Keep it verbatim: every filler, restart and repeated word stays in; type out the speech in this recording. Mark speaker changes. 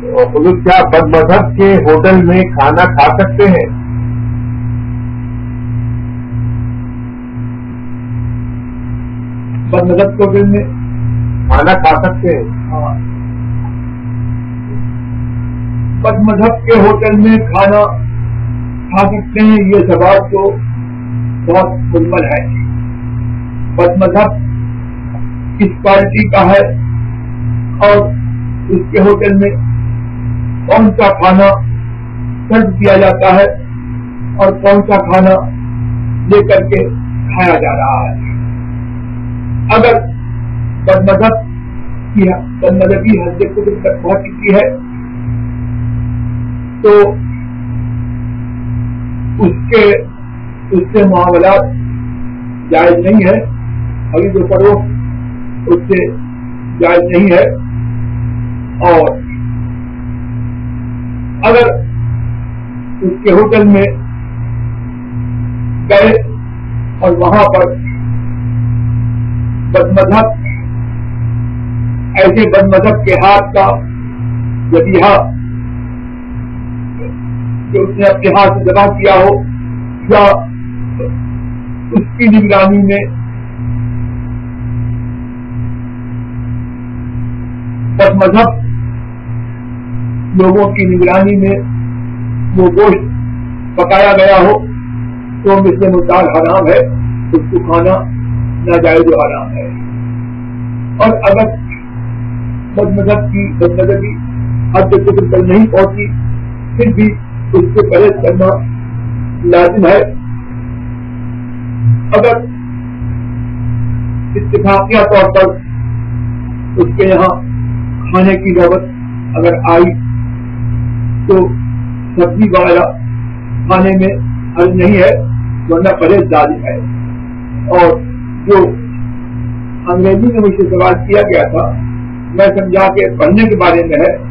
Speaker 1: حضور کیا بد مذہب کے ہوٹل میں کھانا کھا سکتے ہیں؟
Speaker 2: بد مذہب کے ہوٹل میں
Speaker 1: کھانا کھا سکتے ہیں؟
Speaker 2: ہاں، بد مذہب کے ہوٹل میں کھانا کھا سکتے ہیں، یہ سوال تو بہت مجمل ہے. بد مذہب کس کوالٹی کا ہے اور اس کے ہوٹل میں کون سا کھانا سرو کیا جاتا ہے اور کون سا کھانا لے کر کے کھایا جا رہا ہے. اگر بد مذہب کی بد مذہبی حد قدر تک پہنچ چکی ہے تو اس کے اس سے معاملات جائز نہیں ہے، ابھی جو فروخت اس سے جائز نہیں ہے. اور اگر اس کے ہوٹل میں گئے اور وہاں پر بد مذہب ایسے بد مذہب کے ہاتھ کا ذبیحہ جو اس نے اپنے ہاتھ سے ذبح کیا ہو یا اس کی نگرانی میں بد مذہب لوگوں کی نگرانی میں وہ گوشت پکایا گیا ہو تو مثل مطال حرام ہے، اس کو کھانا ناجائز و حرام ہے. اور اگر بد مذہب کی بد مذہبی حد قدر پر نہیں پہنچی پھر بھی اس سے پرہیز کرنا لازم ہے. اگر اتفاقیہ طور پر اس کے یہاں کھانے کی نوبت اگر آئی تو سبزی وغیرہ کھانے میں حرج نہیں ہے، ورنہ پرہیز لازم ہے. اور جو انگریزی میں مجھ سے سوال کیا گیا تھا میں سمجھا کہ پڑھنے کے بارے میں ہے،